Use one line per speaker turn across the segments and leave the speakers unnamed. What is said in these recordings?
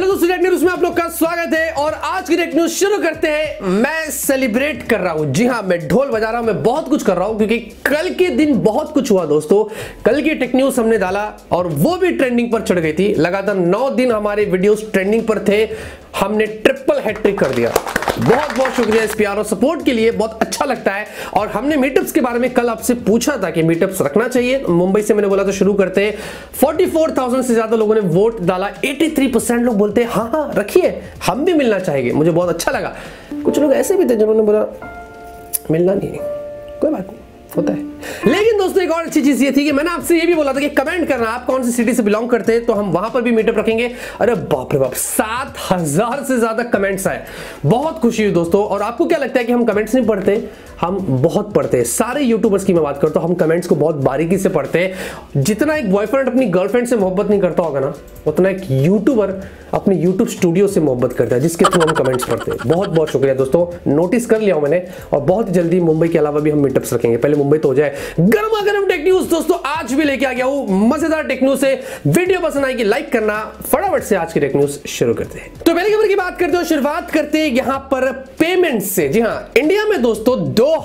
Hello दोस्तों, tech news में आप लोग का स्वागत है और आज की टेक न्यूज शुरू करते हैं। मैं सेलिब्रेट कर रहा हूं, जी हां, मैं ढोल बजा रहा हूं, मैं बहुत कुछ कर रहा हूं क्योंकि कल के दिन बहुत कुछ हुआ दोस्तों। कल की टेक न्यूज हमने डाला और वो भी ट्रेंडिंग पर चढ़ गई थी। लगातार 9 दिन हमारे वीडियोस ट्रेंडिंग पर थे, हमने ट्रिपल हैट्रिक कर दिया। बहुत बहुत शुक्रिया इस प्यार और सपोर्ट के लिए, बहुत अच्छा लगता है। और हमने मीटअप्स के बारे में कल आपसे पूछा था कि मीटअप्स रखना चाहिए। मुंबई से मैंने बोला तो शुरू करते हैं। 44,000 से ज्यादा लोगों ने वोट डाला। 83% लोग बोलते हैं हाँ हाँ रखिए, हम भी मिलना चाहेंगे। मुझे बहुत अच्छा लगा। कुछ लोग ऐसे भी थे जिन्होंने बोला मिलना नहीं, कोई बात नहीं, होता है। लेकिन दोस्तों एक और अच्छी चीज ये थी कि मैंने आपसे ये भी बोला था कि कमेंट करना आप कौन सी सिटी से बिलोंग करते हैं, तो हम वहां पर भी मीटअप रखेंगे। अरे बाप रे बाप, 7,000 से ज्यादा कमेंट्स आए, बहुत खुशी हुई दोस्तों। और आपको क्या लगता है कि हम कमेंट्स नहीं पढ़ते? हम बहुत पढ़ते हैं। सारे यूट्यूबर्स की मैं बात करता हूं, हम कमेंट्स को बहुत बारीकी से पढ़ते हैं। जितना एक बॉयफ्रेंड अपनी गर्लफ्रेंड से मोहब्बत नहीं करता होगा ना, उतना एक यूट्यूबर अपने यूट्यूब स्टूडियो से मोहब्बत करता है, जिसके थ्रू हम कमेंट्स पढ़ते हैं। बहुत बहुत शुक्रिया दोस्तों, नोटिस कर लिया हूं मैंने। और बहुत जल्दी मुंबई के अलावा भी हम मीटअप्स रखेंगे। पहले मुंबई तो हो जाए। गर्मा गर्म टेक न्यूज दोस्तों आज भी लेके आ गया हूं, मजेदार टेक न्यूज से। वीडियो पसंद आएगी लाइक करना। फटाफट से आज की टेक न्यूज शुरू करते हैं। तो पहली खबर की बात करते हो, शुरुआत करते हैं यहां पर पेमेंट से। जी हां, इंडिया में दोस्तों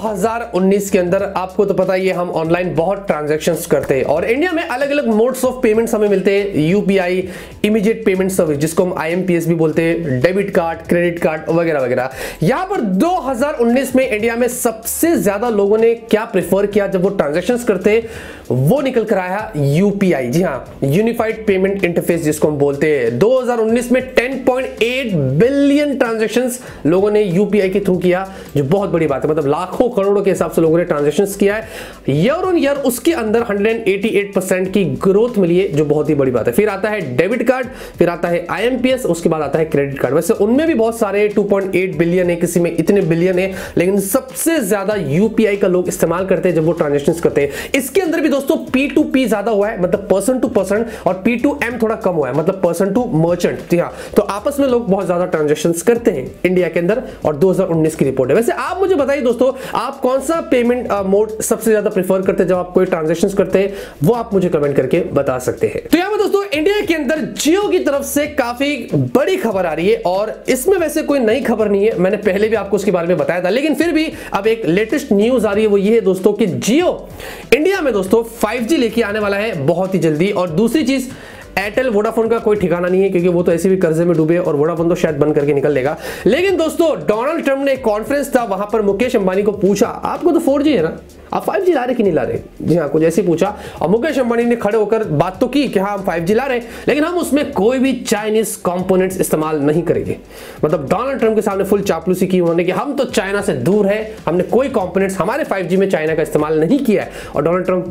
2019 के अंदर आपको तो पता ही है, हम ऑनलाइन बहुत ट्रांजैक्शंस करते हैं और इंडिया में अलग अलग मोड्स ऑफ पेमेंट्स हमें मिलते हैं। यूपीआई, इमीडिएट पेमेंट सर्विस, जिसको हम आईएमपीएस भी बोलते हैं, डेबिट कार्ड, क्रेडिट कार्ड वगैरह वगैरह। यहां पर 2019 में इंडिया में सबसे ज्यादा लोगों ने क्या प्रेफर किया जब वो ट्रांजैक्शंस करते, वो निकल कर आया यूपीआई। जी हां, यूनिफाइड पेमेंट इंटरफेस जिसको हम बोलते हैं। 2019 में 10.8 बिलियन ट्रांजैक्शंस लोगों ने यूपीआई के थ्रू किया, जो बहुत बड़ी बात है। मतलब लाखों करोड़ों के हिसाब से लोगों ने ट्रांजैक्शंस किया है ईयर ऑन ईयर। उसके अंदर 188% की ग्रोथ मिली है, जो बहुत ही बड़ी बात है। फिर आता है डेबिट कार्ड, फिर आता है आईएमपीएस, उसके बाद आता है क्रेडिट कार्ड। वैसे उनमें भी बहुत सारे 2.8 बिलियन है, किसी में इतने बिलियन है, लेकिन सबसे ज्यादा यूपीआई का लोग इस्तेमाल करते हैं जब वो ट्रांजैक्शंस करते हैं। इसके अंदर भी दोस्तों P2P ज्यादा हुआ है, मतलब पर्सन टू पर्सन, और P2M थोड़ा कम हुआ है, मतलब पर्सन टू मर्चेंट। जी हां, तो आपस में लोग बहुत ज्यादा ट्रांजैक्शंस करते हैं इंडिया के अंदर, और 2019 की रिपोर्ट है। वैसे आप मुझे बताइए दोस्तों, आप कौन सा पेमेंट मोड सबसे ज्यादा प्रेफर करते हैं जब आप कोई ट्रांजैक्शंस करते हैं? वो आप मुझे कमेंट करके बता सकते हैं। तो यहां पर दोस्तों इंडिया के अंदर जियो की तरफ से काफी बड़ी खबर आ रही है, और इसमें वैसे कोई नई खबर नहीं है, मैंने पहले भी आपको उसके बारे में बताया था, लेकिन फिर भी अब एक लेटेस्ट न्यूज आ रही है। वो ये है दोस्तों कि जियो इंडिया में दोस्तों 5G लेके आने वाला है बहुत ही जल्दी। और दूसरी चीज, एयरटेल वोडाफोन का कोई ठिकाना नहीं है, क्योंकि वो तो ऐसे भी कर्जे में डूबे, और वोडाफोन तो शायद बंद करके निकल लेगा। लेकिन दोस्तों डोनाल्ड ट्रंप ने एक कॉन्फ्रेंस था, वहां पर मुकेश अंबानी को पूछा, आपको तो 4G है ना, आप 5G ला रहे कि नहीं ला रहे? जी हाँ, कुछ ऐसे पूछा, और मुकेश अंबानी ने खड़े होकर बात तो की कि हाँ हम 5G ला रहे हैं, लेकिन हम उसमें कोई भी चाइनीज कंपोनेंट्स इस्तेमाल नहीं करेंगे। मतलब डोनाल्ड ट्रंप के सामने फुल चापलूसी की उन्होंने कि हम तो चाइना से दूर है, हमने कोई कंपोनेंट्स हमारे 5G में चाइना का इस्तेमाल नहीं किया है। और डोनाल्ड ट्रंप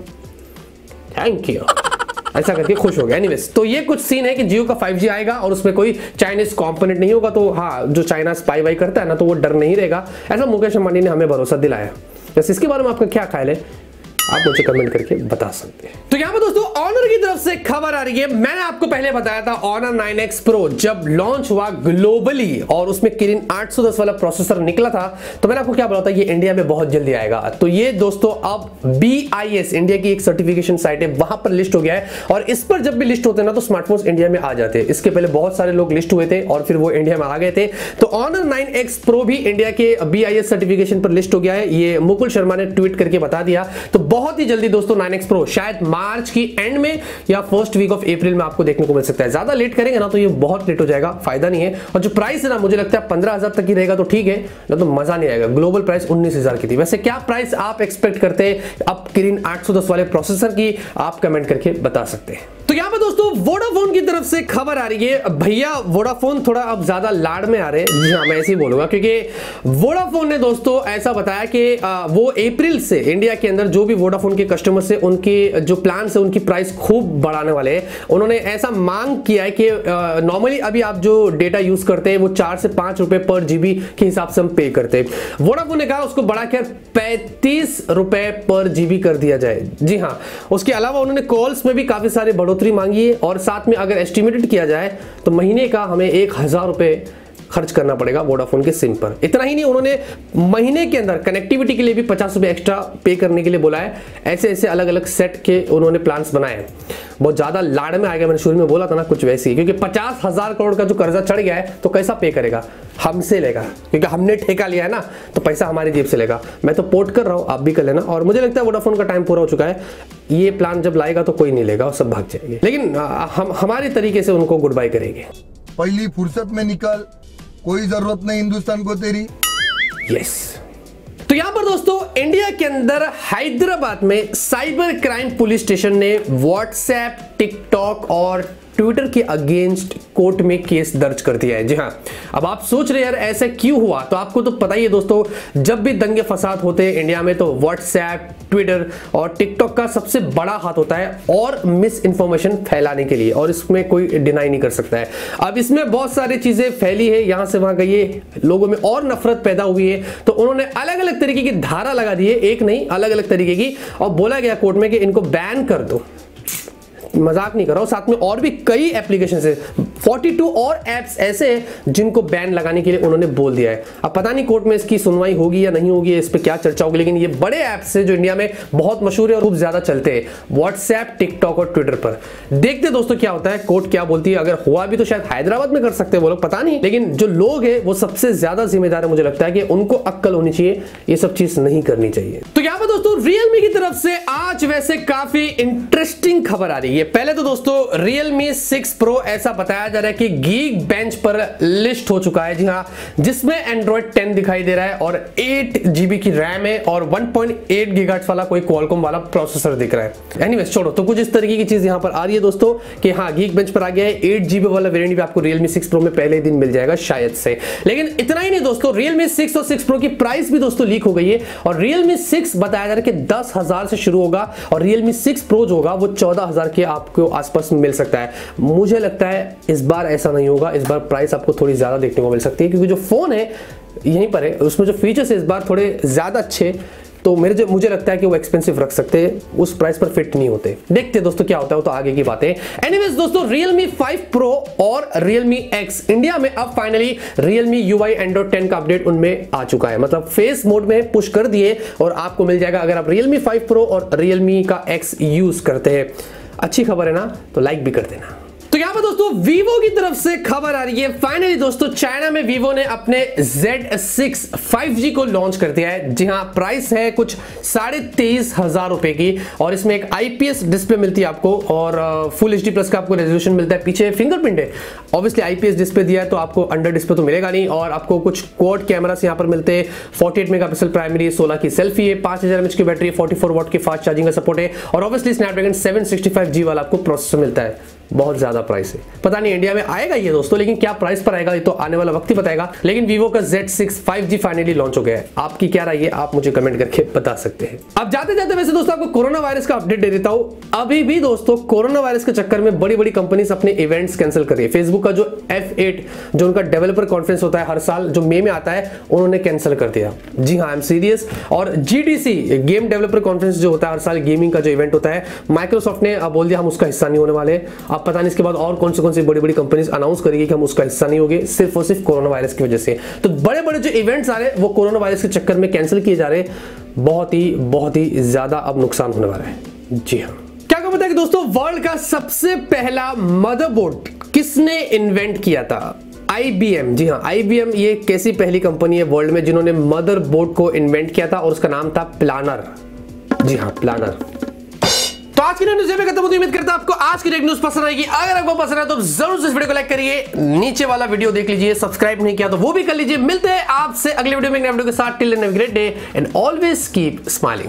थैंक यू ऐसा करके खुश हो गया। एनीवेज, तो ये कुछ सीन है कि जियो का 5G आएगा और उसमें कोई चाइनीज कंपोनेंट नहीं होगा। तो हाँ, जो चाइना स्पाई वाई करता है ना, तो वो डर नहीं रहेगा, ऐसा मुकेश अंबानी ने हमें भरोसा दिलाया। बस इसके बारे में आपका क्या ख्याल है, आप मुझे कमेंट करके बता सकते हैं। तो यहां पर दोस्तों ऑनर की तरफ से खबर आ रही है। मैंने आपको पहले बताया था Honor 9X Pro जब लॉन्च हुआ ग्लोबली और उसमें किरिन 810 वाला प्रोसेसर निकला था, तो मैंने आपको क्या बोला था, ये इंडिया में बहुत जल्दी आएगा। तो ये दोस्तों अब BIS इंडिया की एक सर्टिफिकेशन साइट है, वहां पर लिस्ट हो गया है। और इस पर जब भी लिस्ट होते हैं ना, तो स्मार्टफोन्स इंडिया में आ जाते हैं। इसके पहले बहुत सारे लोग लिस्ट हुए थे और फिर वो इंडिया में आ गए थे। तो Honor 9X Pro भी इंडिया के BIS सर्टिफिकेशन पर लिस्ट हो गया है। ये मुकुल शर्मा ने ट्वीट करके बता दिया। तो बहुत ही जल्दी दोस्तों 9X Pro शायद मार्च की एंड में या फर्स्ट वीक ऑफ अप्रैल में आपको देखने को मिल सकता है। ज्यादा लेट करेंगे ना तो ये बहुत लेट हो जाएगा, फायदा नहीं है। और जो प्राइस है ना, मुझे लगता है 15,000 तक ही रहेगा तो ठीक है, ना तो मजा नहीं आएगा। ग्लोबल प्राइस 19,000 की थी। वैसे क्या प्राइस आप एक्सपेक्ट करते हैं अब किरिन 810 वाले प्रोसेसर की, आप कमेंट करके बता सकते हैं। तो यहां पर दोस्तों वोडाफोन की तरफ से खबर आ रही है। भैया वोडाफोन थोड़ा अब ज्यादा लाड़ में आ रहे हैं। जी हां, मैं ऐसे ही बोलूंगा, क्योंकि वोडाफोन ने दोस्तों ऐसा बताया कि वो अप्रैल से इंडिया के अंदर जो भी वोडाफोन के कस्टमर से उनके जो प्लान है उनकी प्राइस खूब बढ़ाने वाले हैं। उन्होंने ऐसा मांग किया है कि नॉर्मली अभी आप जो डेटा यूज करते हैं वो 4 से 5 रुपए पर जीबी के हिसाब से हम पे करते हैं। वोडाफोन ने कहा उसको बढ़ाकर 35 रुपए पर जीबी कर दिया जाए। जी हाँ, उसके अलावा उन्होंने कॉल्स में भी काफी सारे बढ़ोतरी मांगी है, और साथ में अगर एस्टिमेटेड किया जाए तो महीने का हमें 1,000 रुपए खर्च करना पड़ेगा वोडाफोन के सिम पर। इतना ही नहीं, उन्होंने महीने के अंदर कनेक्टिविटी के लिए भी 50 रुपये एक्स्ट्रा पे करने के लिए बोला है। ऐसे ऐसे अलग अलग सेट के उन्होंने प्लान्स बनाए हैं। बहुत ज्यादा लाड़ में आएगा, मैंने शुरू में बोला था ना, कुछ वैसे ही, क्योंकि 50,000 करोड़ का जो कर्जा चढ़ गया है तो कैसा पे करेगा, हमसे लेगा, क्योंकि हमने ठेका लिया है ना, तो पैसा हमारी जेब से लेगा। मैं तो पोर्ट कर रहा हूं, आप भी कर लेना। और मुझे लगता है वोडाफोन का टाइम पूरा हो चुका है, ये प्लान जब लाएगा तो कोई नहीं लेगा और सब भाग जाएंगे, लेकिन हम हमारे तरीके से उनको गुड बाय करेंगे।
पहली फुर्सत में निकल, कोई जरूरत नहीं हिंदुस्तान को तेरी।
यस। तो यहां पर दोस्तों इंडिया के अंदर हैदराबाद में साइबर क्राइम पुलिस स्टेशन ने व्हाट्सएप, टिकटॉक और ट्विटर के अगेंस्ट कोर्ट में केस दर्ज कर दिया है। जी हाँ, अब आप सोच रहे यार ऐसा क्यों हुआ, तो आपको तो पता ही है दोस्तों, जब भी दंगे फसाद होते हैं इंडिया में तो व्हाट्सएप, ट्विटर और टिकटॉक का सबसे बड़ा हाथ होता है और मिस इन्फॉर्मेशन फैलाने के लिए, और इसमें कोई डिनाई नहीं कर सकता है। अब इसमें बहुत सारी चीजें फैली है, यहां से वहां गई है, लोगों में और नफरत पैदा हुई है, तो उन्होंने अलग अलग तरीके की धारा लगा दी है, एक नहीं अलग अलग तरीके की, और बोला गया कोर्ट में कि इनको बैन कर दो। मजाक नहीं कर रहा हूं, साथ में और भी कई एप्लीकेशन है, 42 और एप्स ऐसे हैं जिनको बैन लगाने के लिए उन्होंने बोल दिया है। अब पता नहीं कोर्ट में इसकी सुनवाई होगी या नहीं होगी, इस पे क्या चर्चा होगी, लेकिन ये बड़े एप्स है जो इंडिया में बहुत मशहूर है और खूब ज्यादा चलते हैं, व्हाट्सएप, टिकटॉक और ट्विटर पर। देखते दोस्तों क्या होता है, कोर्ट क्या बोलती है। अगर हुआ भी तो शायद हैदराबाद में कर सकते हैं वो लोग, पता नहीं, लेकिन जो लोग है वो सबसे ज्यादा जिम्मेदार है। मुझे लगता है कि उनको अक्ल होनी चाहिए, ये सब चीज नहीं करनी चाहिए। तो यहाँ पर दोस्तों Realme की तरफ से आज वैसे काफी इंटरेस्टिंग खबर आ रही है। पहले तो दोस्तों Realme 6 Pro ऐसा बताया जा रहा है कि Geekbench पर लिस्ट हो चुका है। जी हाँ, जिसमें Android 10 दिखाई दे रहा है और 8 GB की रैम है और 1.8 GHz वाला कोई Qualcomm वाला प्रोसेसर दिख रहा है। एनीवेज छोड़ो, तो कुछ इस तरीके की चीज यहां पर आ रही है दोस्तों कि हाँ Geekbench पर आ गया है। 8 GB वाला वेरिएंट भी आपको Realme 6 Pro में पहले दिन मिल जाएगा शायद से। लेकिन इतना ही नहीं दोस्तों, Realme 6 और 6 Pro की प्राइस भी दोस्तों लीक हो गई है और Realme 6 बताया जा रहा है कि 10,000 से शुरू होगा और Realme 6 Pro जो होगा वो 14,000 के आपको आसपास मिल सकता है। मुझे लगता है इस बार ऐसा नहीं होगा, इस बार प्राइस आपको थोड़ी ज्यादा देखने को मिल सकती है, क्योंकि जो फोन है यहीं पर है, उसमें जो फीचर्स है इस बार थोड़े ज्यादा अच्छे, तो मुझे लगता है कि वो एक्सपेंसिव रख सकते हैं, उस प्राइस पर फिट नहीं होते। देखते दोस्तों क्या होता है, वो तो आगे की बात है। एनीवेज दोस्तों, Realme 5 Pro और Realme X इंडिया में अब फाइनली Realme UI Android 10 का अपडेट उनमें आ चुका है, मतलब फेस मोड में पुश कर दिए और आपको मिल जाएगा अगर आप Realme 5 Pro और Realme का X यूज करते हैं। अच्छी खबर है ना, तो लाइक भी कर देना। तो यहां पर दोस्तों Vivo की तरफ से खबर आ रही है, फाइनली दोस्तों चाइना में Vivo ने अपने Z6 5G को लॉन्च कर दिया है। जी हां, प्राइस है कुछ 23,500 रुपए की और इसमें एक IPS डिस्प्ले मिलती है आपको और फुल HD प्लस का आपको रेजोल्यूशन मिलता है। पीछे फिंगरप्रिंट है, ऑब्वियसली IPS डिस्प्ले दिया है तो आपको अंडर डिस्प्ले तो मिलेगा नहीं, और आपको कुछ क्वाड कैमरास यहां पर मिलते हैं। 48 मेगापिक्सल प्राइमरी, 16 की सेल्फी है, 5000 mAh की बैटरी, 44 वॉट की फास्ट चार्जिंग का सपोर्ट है और ऑब्वियसली स्नैपड्रैगन 765G वाला आपको प्रोसेसर मिलता है। बहुत ज्यादा प्राइस है, पता नहीं इंडिया में आएगा ये दोस्तों, लेकिन क्या प्राइस पर आएगा ये तो आने वाला वक्त ही बताएगा। लेकिन Vivo का Z6 5G फाइनली लॉन्च हो गया है। आपकी क्या राय है, आप मुझे कमेंट करके बता सकते हैं। अब जाते जाते वैसे दोस्तों आपको कोरोना वायरस का अपडेट दे देता हूं। अभी भी दोस्तों कोरोना वायरस के चक्कर में बड़ी बड़ी कंपनीज अपने इवेंट्स कैंसिल कर रही है। फेसबुक का जो F8 जो उनका डेवलपर कॉन्फ्रेंस होता है हर साल, जो मई में आता है, उन्होंने कैंसिल कर दिया। जी हाँ, आई एम सीरियस। और GDC गेम डेवलपर कॉन्फ्रेंस जो होता है हर साल, गेमिंग का जो इवेंट होता है, माइक्रोसॉफ्ट ने बोल दिया हम उसका हिस्सा नहीं होने वाले। अब पता नहीं इसके बाद और कौन सी बड़ी बड़ी कंपनीज अनाउंस करेगी कि हम उसका हिस्सा नहीं होंगे, सिर्फ और सिर्फ कोरोना वायरस की वजह से। तो बड़े बड़े जो इवेंट्स आ रहे हैं वो कोरोना वायरस के चक्कर में कैंसिल किए जा रहे हैं। बहुत ही ज्यादा अब नुकसान होने वाला है। जी हाँ, क्या आपको पता है कि दोस्तों वर्ल्ड का सबसे पहला मदरबोर्ड किसने इन्वेंट किया था? IBM। जी हाँ, IBM ये कैसी पहली कंपनी है वर्ल्ड में जिन्होंने मदरबोर्ड को इन्वेंट किया था और उसका नाम था प्लानर। जी हाँ, प्लानर। तो आज की न्यूज़ में खत्म होती है। उम्मीद करता हूं आपको आज की न्यूज़ पसंद आएगी। अगर आपको पसंद है तो जरूर से इस वीडियो को लाइक करिए, नीचे वाला वीडियो देख लीजिए, सब्सक्राइब नहीं किया तो वो भी कर लीजिए। मिलते हैं आपसे अगले वीडियो में नए वीडियो के साथ। Till then have a great day and always keep smiling.